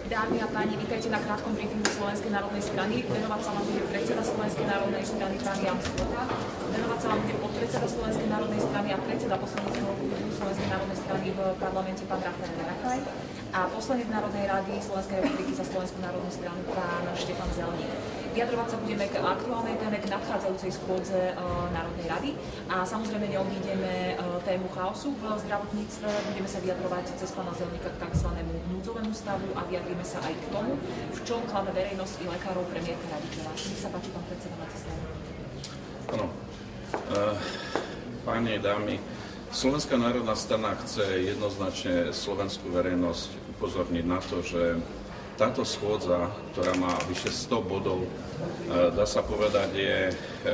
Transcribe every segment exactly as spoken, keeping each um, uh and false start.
Dámy a páni, vítajte na krátkom briefingu Slovenskej národnej strany. Venovať sa vám bude predseda Slovenskej národnej strany pán Jan Sloha. Venovať sa vám bude podpredseda Slovenskej národnej strany a predseda poslaneckého klubu Slovenskej národnej strany v parlamente pán Rafael Rafaj a poslanec Národnej rady Slovenskej republiky za Slovenskú národnú stranu pán Štefan Zelník. Vyjadrovať sa budeme k aktuálnej téme, k nadchádzajúcej schôdze uh, Národnej rady a samozrejme neobídeme uh, tému chaosu v zdravotníctve. Budeme sa vyjadrovať cez pána Zelníka k tzv. Núdzovému stavu a vyjadríme sa aj k tomu, v čom klame verejnosť i lekárov premiérka Radičová. Nech sa páči, pán predseda, máte slovo. Áno. Uh, páni, dámy, Slovenská národná strana chce jednoznačne slovenskú verejnosť upozorniť na to, že táto schôdza, ktorá má vyše sto bodov, dá sa povedať, je, e,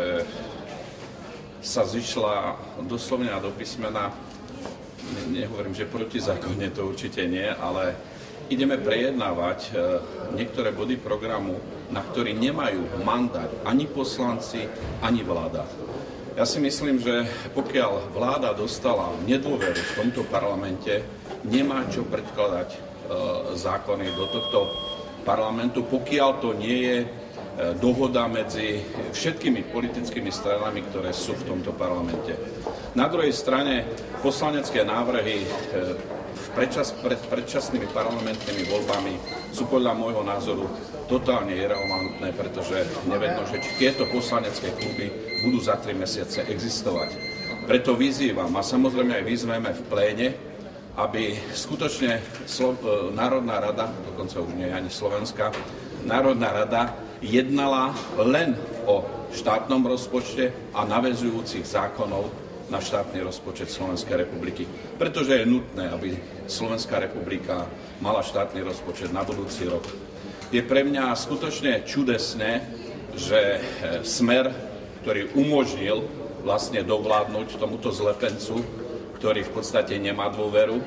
sa zišla doslovne a do písmena, ne, nehovorím, že protizákonne, to určite nie, ale ideme prejednávať e, niektoré body programu, na ktorý nemajú mandát ani poslanci, ani vláda. Ja si myslím, že pokiaľ vláda dostala nedôveru v tomto parlamente, nemá čo predkladať zákony do tohto parlamentu, pokiaľ to nie je dohoda medzi všetkými politickými stranami, ktoré sú v tomto parlamente. Na druhej strane poslanecké návrhy v predčas, pred predčasnými parlamentnými voľbami sú podľa môjho názoru totálne irelevantné, pretože nevedno, že či tieto poslanecké kluby budú za tri mesiace existovať. Preto vyzývam a samozrejme aj vyzveme v pléne, aby skutočne Slo- Národná rada, dokonca už nie je ani Slovenská, Národná rada jednala len o štátnom rozpočte a naväzujúcich zákonov na štátny rozpočet Slovenskej republiky. Pretože je nutné, aby Slovenská republika mala štátny rozpočet na budúci rok. Je pre mňa skutočne čudesné, že Smer, ktorý umožnil vlastne dovládnuť tomuto zlepencu, ktorý v podstate nemá dôveru,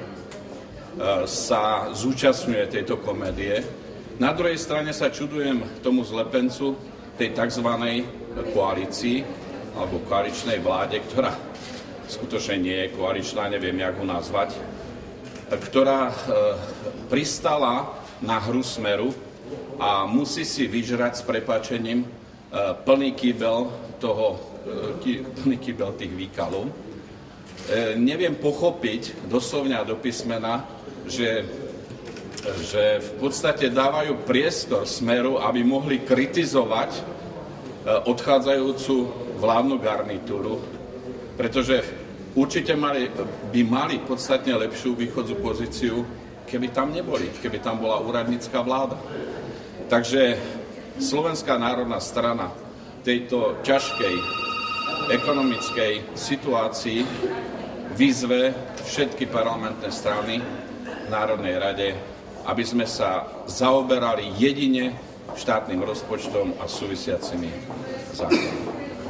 sa zúčastňuje tejto komédie. Na druhej strane sa čudujem tomu zlepencu, tej tzv. Koalícii, alebo koaličnej vláde, ktorá skutočne nie je koaličná, neviem, jak ho nazvať, ktorá pristala na hru Smeru a musí si vyžrať s prepáčením plný kýbel toho, plný kýbel tých výkalov. E, neviem pochopiť doslovne a do písmena, že, že v podstate dávajú priestor Smeru, aby mohli kritizovať e, odchádzajúcu vládnu garnitúru, pretože určite mali, by mali podstatne lepšiu východzú pozíciu, keby tam neboli, keby tam bola úradnícka vláda. Takže Slovenská národná strana tejto ťažkej ekonomickej situácii vyzve všetky parlamentné strany v Národnej rade, aby sme sa zaoberali jedine štátnym rozpočtom a súvisiacimi zákonmi.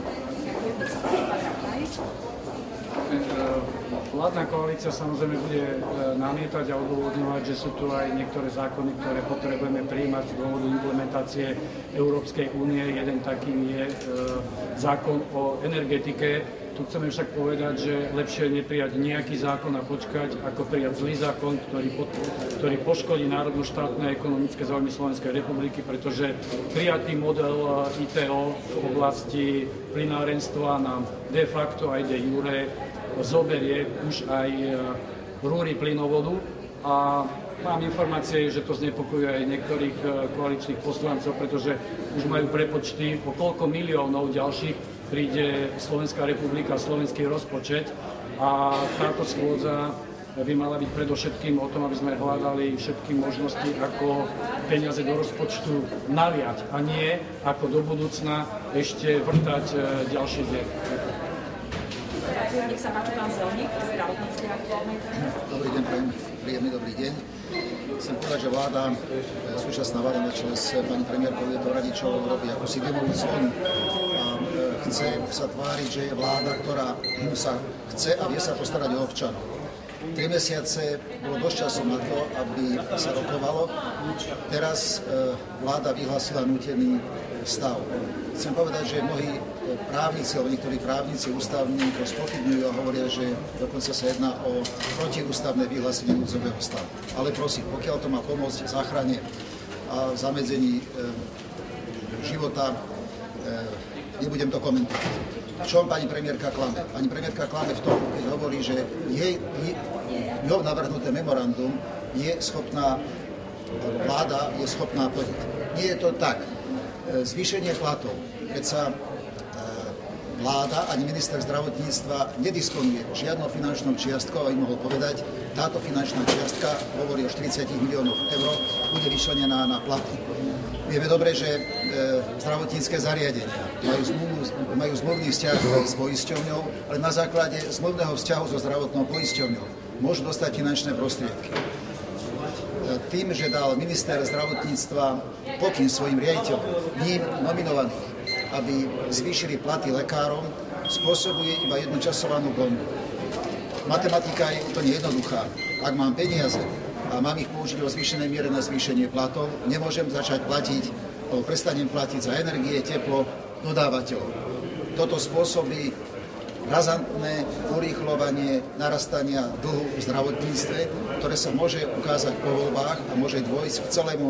Vládna koalícia samozrejme bude namietať a odôvodňovať, že sú tu aj niektoré zákony, ktoré potrebujeme prijímať z dôvodu implementácie Európskej únie. Jeden takým je zákon o energetike. Tu chceme však povedať, že lepšie je neprijať nejaký zákon a počkať, ako prijať zlý zákon, ktorý, pod, ktorý poškodí národno-štátne ekonomické záujmy Slovenskej republiky, pretože prijatý model í té ó v oblasti plynárenstva nám de facto aj de jure zoberie už aj rúry plynovodu a mám informácie, že to znepokojuje aj niektorých koaličných poslancov, pretože už majú prepočty, o koľko miliónov ďalších príde Slovenská republika, slovenský rozpočet a táto schôdza by mala byť predovšetkým o tom, aby sme hľadali všetky možnosti, ako peniaze do rozpočtu naliať a nie ako do budúcna ešte vrtať ďalšie diery. Nech sa páči, pán Zelník, zdravotníckej aktuálnej téme. Dobrý deň, prajem, príjemný dobrý deň. Chcem povedať, že vláda, súčasná vláda na čele s pani premiérkou Radičovou robí akúsi dýmovú zónu a chce sa tváriť, že je vláda, ktorá sa chce a vie sa postarať o občanov. Tri mesiace bolo dosť času na to, aby sa rokovalo. Teraz vláda vyhlásila nútený stav. Chcem povedať, že mnohí právnici, alebo niektorí právnici ústavní to spochybňujú a hovoria, že dokonca sa jedná o protiústavné vyhlásenie núdzového stavu. Ale prosím, pokiaľ to má pomôcť záchrane a zamedzení e, života, e, nebudem to komentovať. V čom pani premiérka klame? Pani premiérka klame v tom, keď hovorí, že jej, jeho navrhnuté memorandum je schopná, vláda je schopná plniť. Nie je to tak. Zvýšenie platov, keď sa vláda ani minister zdravotníctva nedisponuje žiadnou finančnou čiastkou, aby mohol povedať, táto finančná čiastka, hovorí o štyridsať miliónov eur, bude vyčlenená na platy. Vieme dobre, že e, zdravotnícke zariadenia majú, zmluvnú, majú zmluvný vzťah s poisťovňou, ale na základe zmluvného vzťahu so zdravotnou poisťovňou môžu dostať finančné prostriedky. Tým, že dal minister zdravotníctva pokyn svojim riaditeľom, ním nominovaných, aby zvýšili platy lekárom, spôsobuje iba jednočasovanú bombu. Matematika je úplne jednoduchá. Ak mám peniaze a mám ich použiť vo zvýšenej miere na zvýšenie platov, nemôžem začať platiť, alebo prestanem platiť za energie, teplo dodávateľov. Toto spôsobí razantné urýchľovanie narastania dlhu v zdravotníctve, ktoré sa môže ukázať po voľbách a môže dôjsť k celému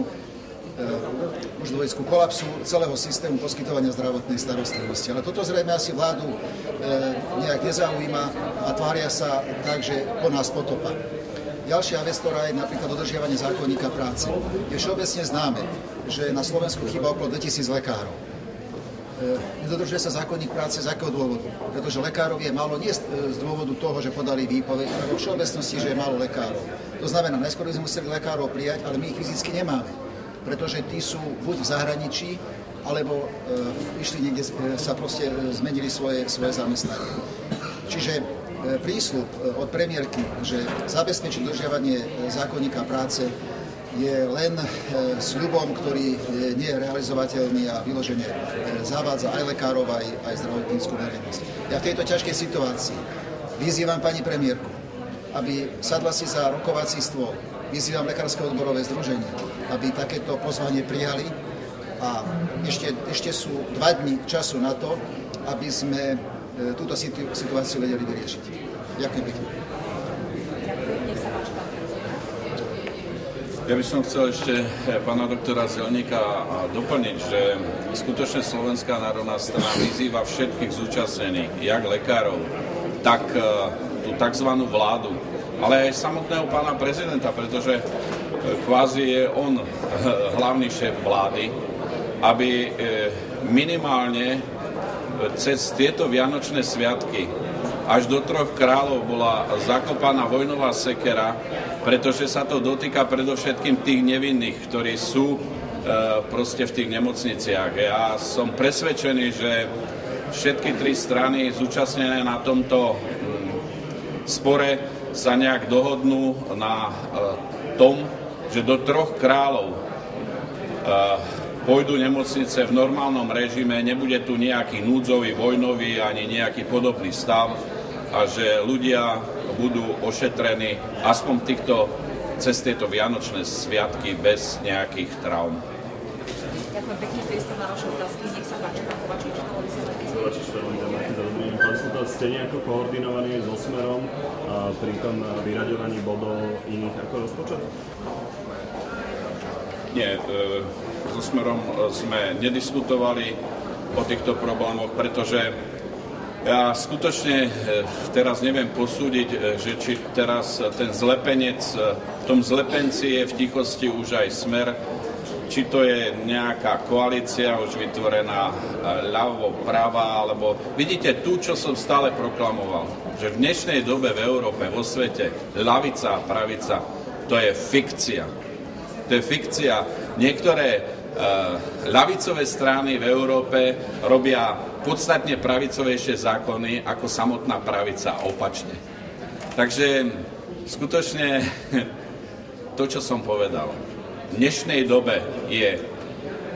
e, môže dôjsť ku kolapsu celého systému poskytovania zdravotnej starostlivosti. Ale toto zrejme asi vládu e, nejak nezaujíma a tvária sa tak, že po nás potopa. Ďalšia vec, ktorá je napríklad dodržiavanie zákonníka práce. Je všeobecne známe, že na Slovensku chýba okolo dvetisíc lekárov. Nedodržuje sa zákonník práce z akého dôvodu? Pretože lekárov je málo nie z dôvodu toho, že podali výpoveď, ale vo všeobecnosti, že je málo lekárov. To znamená, najskôr by sme museli lekárov prijať, ale my ich fyzicky nemáme. Pretože tí sú buď v zahraničí, alebo e, išli niekde, e, sa proste zmenili svoje, svoje zamestnanie. Čiže e, prísľub od premiérky, že zabezpečí dodržiavanie zákonníka práce, je len sľubom, ktorý nie je realizovateľný a vyložene zavádza aj lekárov, aj, aj zdravotnícku verejnosť. Ja v tejto ťažkej situácii vyzývam pani premiérku, aby sadla si za rokovací stôl. Vyzývam lekárske odborové združenie, aby takéto pozvanie prijali a ešte, ešte sú dva dni času na to, aby sme túto situáciu vedeli vyriešiť. Ďakujem pekne. Ja by som chcel ešte pána doktora Zelníka doplniť, že skutočne Slovenská národná strana vyzýva všetkých zúčastnených, jak lekárov, tak tú tzv. Vládu, ale aj samotného pána prezidenta, pretože kvázi je on hlavný šéf vlády, aby minimálne cez tieto vianočné sviatky až do Troch kráľov bola zakopaná vojnová sekera, pretože sa to dotýka predovšetkým tých nevinných, ktorí sú e, proste v tých nemocniciach. Ja som presvedčený, že všetky tri strany zúčastnené na tomto m, spore sa nejak dohodnú na e, tom, že do Troch kráľov e, pôjdu nemocnice v normálnom režime, nebude tu nejaký núdzový, vojnový ani nejaký podobný stav a že ľudia budú ošetrení aspoň týchto, cez tieto vianočné sviatky bez nejakých traum. Ďakujem pekne, priestor na vaše otázky. Nech sa páči, pán Kovačič. Kovačič, pán Suta, ste nejako koordinovaní so Smerom a pri tom vyraďovaní bodov iných ako rozpočet? Nie, e, so Smerom sme nediskutovali o týchto problémoch, pretože ja skutočne teraz neviem posúdiť, že či teraz ten zlepenec, v tom zlepenci je v tichosti už aj Smer, či to je nejaká koalícia už vytvorená ľavo, prava, alebo vidíte tu, čo som stále proklamoval, že v dnešnej dobe v Európe, vo svete, ľavica a pravica, to je fikcia. To je fikcia. Niektoré ľavicové strany v Európe robia podstatne pravicovejšie zákony ako samotná pravica opačne. Takže skutočne to, čo som povedal, v dnešnej dobe je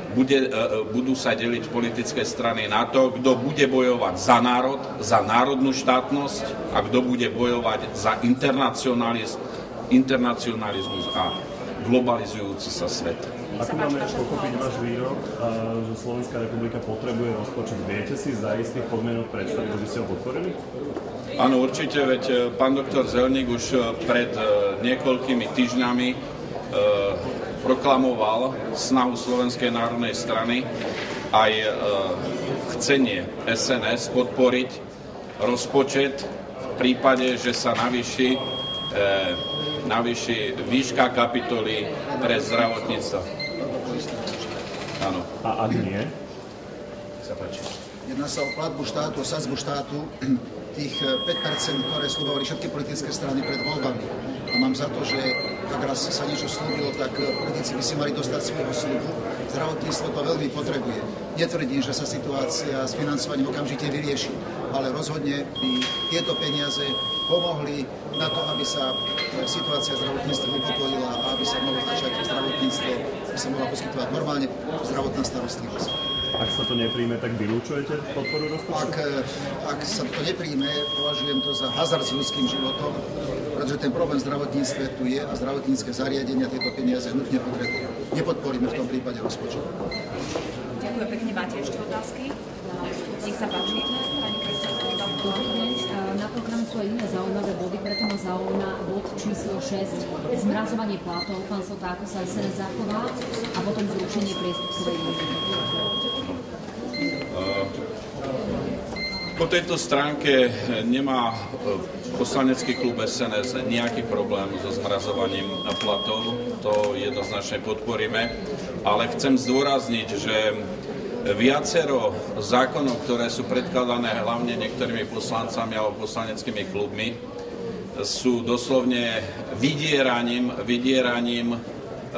bude, budú sa deliť politické strany na to, kto bude bojovať za národ, za národnú štátnosť a kto bude bojovať za internacionalizmus, internacionalizmus a globalizujúci sa svet. Ako máme pochopiť váš výrok, že Slovenská republika potrebuje rozpočet? Viete si za istých podmienok predstaviť, že by ste ho podporili? Áno, určite, veď pán doktor Zelník už pred niekoľkými týždňami proklamoval snahu Slovenskej národnej strany aj e, chcenie es en es podporiť rozpočet v prípade, že sa navýši, e, navýši výška kapitoly pre zdravotníctvo. Áno. A ak nie? Sa páči. Jedná sa o platbu štátu, o sadzbu štátu, tých päť percent, ktoré slúbovali všetky politické strany pred voľbami. A mám za to, že ak raz sa niečo slúbilo, tak politici by si mali dostať svojho slúbu. Zdravotníctvo to veľmi potrebuje. Netvrdím, že sa situácia s financovaním okamžite vyrieši, ale rozhodne by tieto peniaze pomohli na to, aby sa situácia zdravotníctva upokojila a aby sa mohlo začať zdravotníctvo, aby sa mohla poskytovať normálne zdravotná starostlivosť. Ak sa to nepríjme, tak vylúčujete podporu rozpočtu? Ak, ak sa to nepríjme, považujem to za hazard s ľudským životom, pretože ten problém v zdravotníctve tu je a zdravotnícke zariadenia tieto peniaze nutne potrebujú. Nepodporíme v tom prípade rozpočet. Ďakujem pekne. Máte ešte otázky? Nech sa páči. Pani Kristianová. Na programe sú aj iné zaujímavé body, preto ma zaujíma bod číslo šesť, zmrazovanie platov. Pán Sota, ako sa es en es zachová a potom zrušenie priestupkovej imunity. Po tejto stránke nemá poslanecký klub es en es nejaký problém so zmrazovaním platov, to jednoznačne podporíme, ale chcem zdôrazniť, že viacero zákonov, ktoré sú predkladané hlavne niektorými poslancami alebo poslaneckými klubmi, sú doslovne vydieraním, vydieraním e,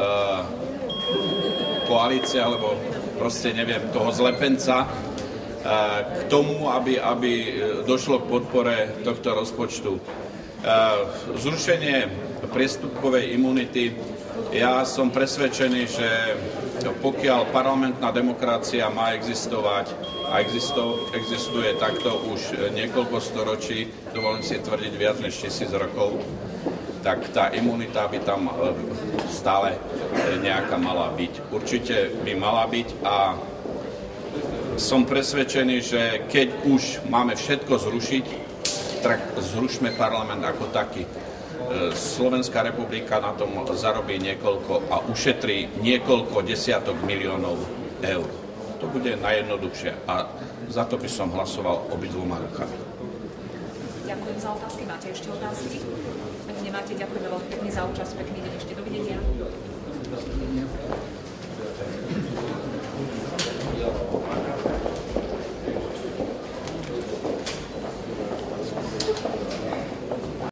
koalície alebo proste neviem, toho zlepenca k tomu, aby, aby došlo k podpore tohto rozpočtu. Zrušenie priestupkovej imunity, ja som presvedčený, že pokiaľ parlamentná demokracia má existovať a existo, existuje takto už niekoľko storočí, dovolím si tvrdiť viac než tisíc rokov, tak tá imunita by tam stále nejaká mala byť. Určite by mala byť a som presvedčený, že keď už máme všetko zrušiť, tak zrušme parlament ako taký. Slovenská republika na tom zarobí niekoľko a ušetrí niekoľko desiatok miliónov eur. To bude najjednoduchšie a za to by som hlasoval obidvoma rukami. Ďakujem za otázky. Máte ešte otázky? Ak nemáte, ďakujeme veľmi pekne za účasť. Pekný deň ešte. Dovidenia. Dovidenia.